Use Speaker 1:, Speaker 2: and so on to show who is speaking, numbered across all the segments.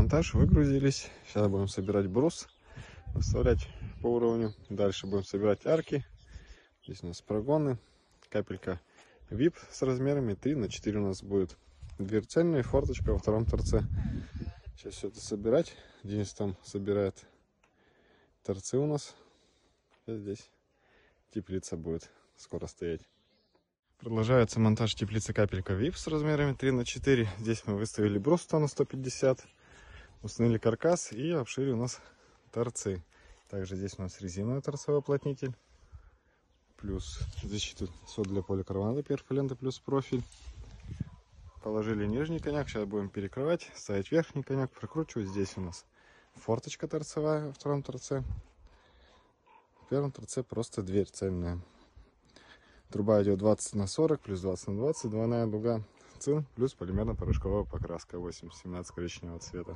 Speaker 1: монтаж, выгрузились. Сейчас будем собирать брус, выставлять по уровню. Дальше будем собирать арки. Здесь у нас прогоны, капелька VIP с размерами 3×4 у нас будет. Дверь цельная, форточка во втором торце. Сейчас все это собирать. Денис там собирает торцы у нас. Сейчас здесь теплица будет скоро стоять. Продолжается монтаж теплицы капелька VIP с размерами 3×4. Здесь мы выставили брус на 150. Установили каркас и обшили у нас торцы. Также здесь у нас резиновый торцевой уплотнитель. Плюс защиту сот для поликарбоната перфолента плюс профиль. Положили нижний коньяк. Сейчас будем перекрывать, ставить верхний коньяк, прокручивать. Здесь у нас форточка торцевая во втором торце. В первом торце просто дверь цельная. Труба идет 20×40 плюс 20×20, двойная дуга, цинк плюс полимерно-порошковая покраска 8-17 коричневого цвета.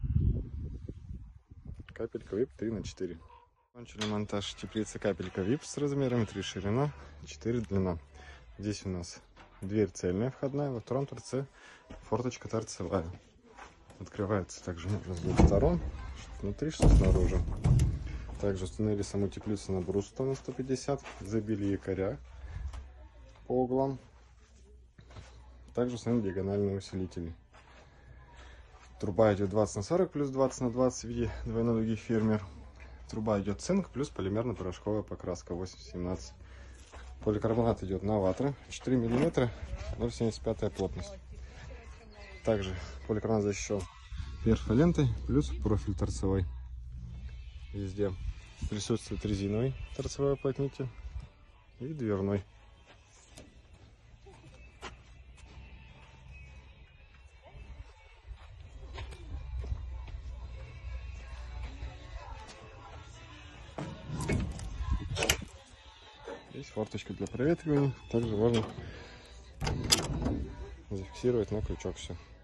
Speaker 1: Капелька VIP 3×4. Закончили монтаж теплицы капелька VIP с размерами 3 ширина, 4 длина. Здесь у нас дверь цельная входная, во втором торце форточка торцевая. Открывается также с двух сторон, что внутри, что снаружи. Также установили саму теплицу на брус на 150, забили якоря по углам. Также установили диагональные усилители. Труба идет 20×40 плюс 20×20 в виде двойной дуги фермер. Труба идет цинк плюс полимерно-порошковая покраска 8-17. Поликарбонат идет на ватры 4 мм, 0,75 плотность. Также поликарбонат защищен перфолентой плюс профиль торцевой. Везде присутствует резиновый торцевой уплотнитель и дверной. Есть форточка для проветривания. Также можно зафиксировать на крючок все.